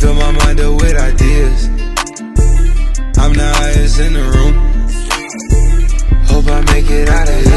fill my mind up with ideas. I'm the highest in the room. Hope I make it out of here.